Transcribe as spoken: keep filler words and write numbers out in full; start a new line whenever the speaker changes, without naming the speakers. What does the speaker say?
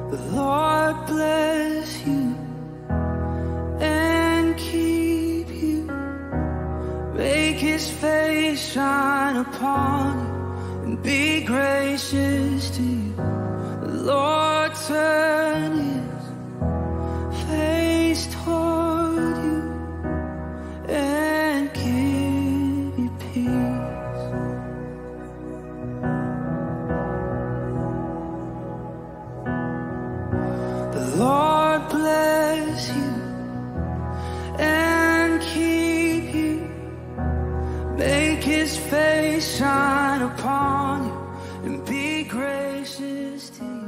The Lord bless you and keep you. Make His face shine upon you and be gracious to you. The Lord turn His face toward you and give you peace. The Lord bless you and keep you. Make His face shine upon you and be gracious to you.